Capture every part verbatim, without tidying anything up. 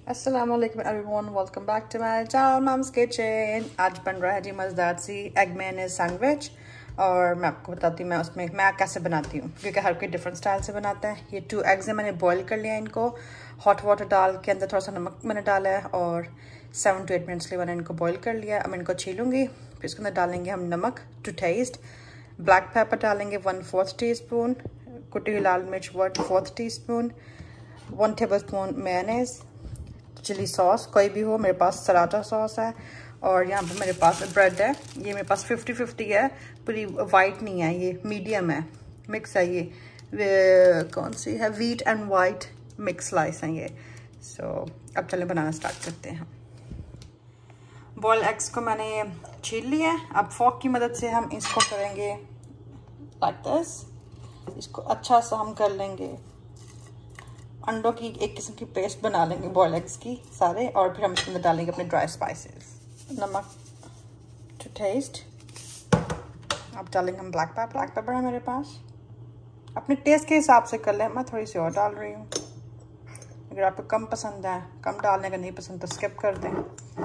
अस्सलामुअलैकुम everyone, welcome back to my channel mum's kitchen. आज बन रहा है जी मज़ेदार सी एग मेयोनेज़ सैंडविच। और मैं आपको बताती हूँ मैं उसमें मैं कैसे बनाती हूँ, क्योंकि हर कोई डिफरेंट स्टाइल से बनाता है। ये टू एग्स मैंने बॉईल कर लिया, इनको हॉट वाटर डाल के अंदर थोड़ा सा नमक मैंने डाला है और सेवन टू एट मिनट्स के लिए मैंने इनको बॉईल कर लिया। अब इनको छीलूँगी, फिर इसके अंदर डालेंगे हम नमक टू टेस्ट, ब्लैक पेपर डालेंगे वन फोर्थ टी स्पून, कुटी हुई लाल मिर्च one fourth teaspoon, one tablespoon mayonnaise, chilli sauce कोई भी हो, मेरे पास सराटा सॉस है, और यहाँ पे मेरे पास ब्रेड है। ये मेरे पास फिफ्टी फिफ्टी है, पूरी वाइट नहीं है, ये मीडियम है, मिक्स है। ये कौन सी है, wheat and white mix slice है ये। सो so, अब चलें बनाना स्टार्ट करते हैं। बॉयल एग्स को मैंने छील लिया है। अब फॉक की मदद से हम इसको करेंगे लाइक दिस, इसको अच्छा सा हम कर लेंगे, अंडों की एक किस्म की पेस्ट बना लेंगे बॉयल एग्स की सारे, और फिर हम इसके अंदर डालेंगे अपने ड्राई स्पाइसेस, नमक टू टेस्ट। अब डालेंगे हम ब्लैक पेपर ब्लैक पेपर है मेरे पास, अपने टेस्ट के हिसाब से कर लें। मैं थोड़ी सी और डाल रही हूँ, अगर आपको कम पसंद है कम डालने का, नहीं पसंद तो स्किप कर दें।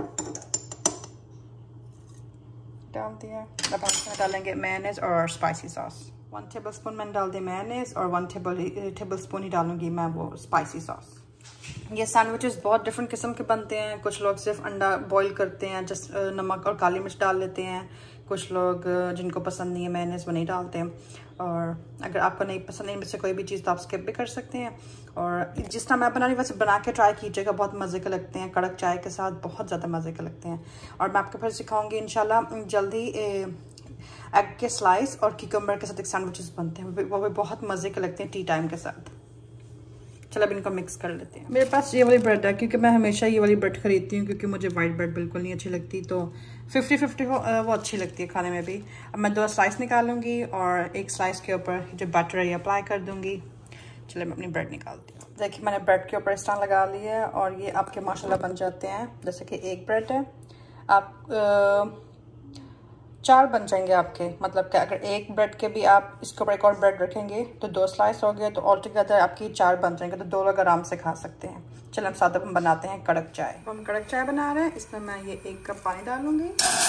डाल दिया। अब हम इसमें डालेंगे मेयोनेज़ और spicy sauce. One tablespoon मैंने डाल दी मेयोनेज़ और वन टेबल टेबल स्पून ही डालूंगी मैं वो स्पाइसी सॉस। ये सैंडविचेस बहुत डिफरेंट किस्म के बनते हैं। कुछ लोग सिर्फ अंडा बॉईल करते हैं, जस्ट नमक और काली मिर्च डाल लेते हैं। कुछ लोग जिनको पसंद नहीं है मेयोनेज़ वो नहीं डालते हैं, और अगर आपको नहीं पसंद है इनमें से कोई भी चीज़ तो आप स्किप भी कर सकते हैं। और जिस तरह मैं बना रही वैसे बना के ट्राई कीजिएगा, बहुत मज़े के लगते हैं, कड़क चाय के साथ बहुत ज़्यादा मज़े के लगते हैं। और मैं आपको फिर सिखाऊंगी इंशाल्लाह जल्दी एग के स्लाइस और क्यूकम्बर के साथ एक सैंडविचेस बनते हैं, वो भी बहुत मज़े के लगते हैं टी टाइम के साथ। चलो अब इनको मिक्स कर लेते हैं। मेरे पास ये वाली ब्रेड है, क्योंकि मैं हमेशा ये वाली ब्रेड खरीदती हूँ, क्योंकि मुझे वाइट ब्रेड बिल्कुल नहीं अच्छी लगती, तो फिफ्टी फिफ्टी हो वो अच्छी लगती है खाने में भी। अब मैं दो स्लाइस निकालूंगी और एक स्लाइस के ऊपर जो बटर है अप्लाई कर दूंगी। चलो मैं अपनी ब्रेड निकालती हूँ। देखिए मैंने ब्रेड के ऊपर इस तरह लगा लिया है, और ये आपके माशाल्लाह बन जाते हैं। जैसे कि एक ब्रेड है, आप आ, चार बन जाएंगे आपके, मतलब कि अगर एक ब्रेड के भी आप इसके ऊपर एक और ब्रेड रखेंगे तो दो स्लाइस हो गए, तो ऑल टुगेदर आपकी चार बन जाएंगे, तो दो लोग आराम से खा सकते हैं। चलो हम साथ हम बनाते हैं कड़क चाय। हम कड़क चाय बना रहे हैं, इसमें मैं ये एक कप पानी डालूंगी,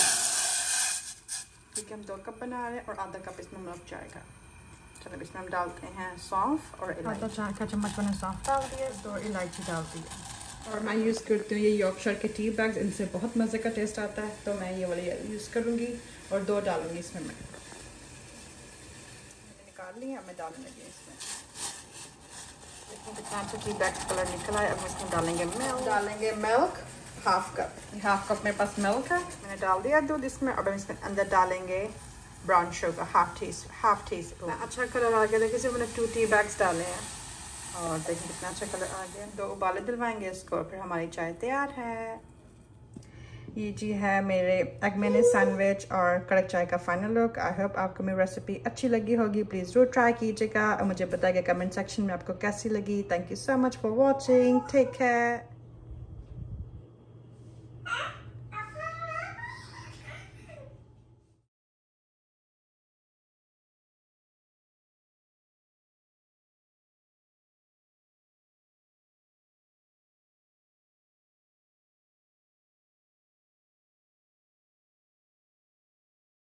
क्योंकि हम दो कप बना रहे हैं, और आधा कप इसमें नमक चाय का। चलो इसमें हम डालते हैं सौंफ और आधा चाय का चम्मच मैंने सौंफ डाल दिया, दो इलायची डाल दी है। और मैं यूज़ करती हूँ ये यॉर्कशायर के टी बैग्स, इनसे बहुत मज़े का टेस्ट आता है, तो मैं ये वाली यूज़ करूँगी और दो डालूंगी इसमें। मैं निकाल ली है, मैं डालने लगी इसमें। इसमें कितना अच्छा टी बैग कलर निकला है। अब इसमें डालेंगे मिल्क डालेंगे milk half cup half cup मेरे पास मिल्क है, मैंने डाल दिया दूध इसमें। और इसमें अंदर डालेंगे brown sugar half tea half teaspoon. अच्छा कलर आ गया, देखिए सिर्फ मैंने टू टी बैग्स डाले हैं, और देखिए कितना अच्छा कलर आ गया। दो उबाले दिलवाएंगे इसको, फिर हमारी चाय तैयार है। ये जी है मेरे एग मेयोनेज़ सैंडविच और कड़क चाय का फाइनल लुक। आई होप आपको मेरी रेसिपी अच्छी लगी होगी। प्लीज़ ज़रूर ट्राई कीजिएगा और मुझे बताइएगा कमेंट सेक्शन में आपको कैसी लगी। Thank you so much for watching, take care.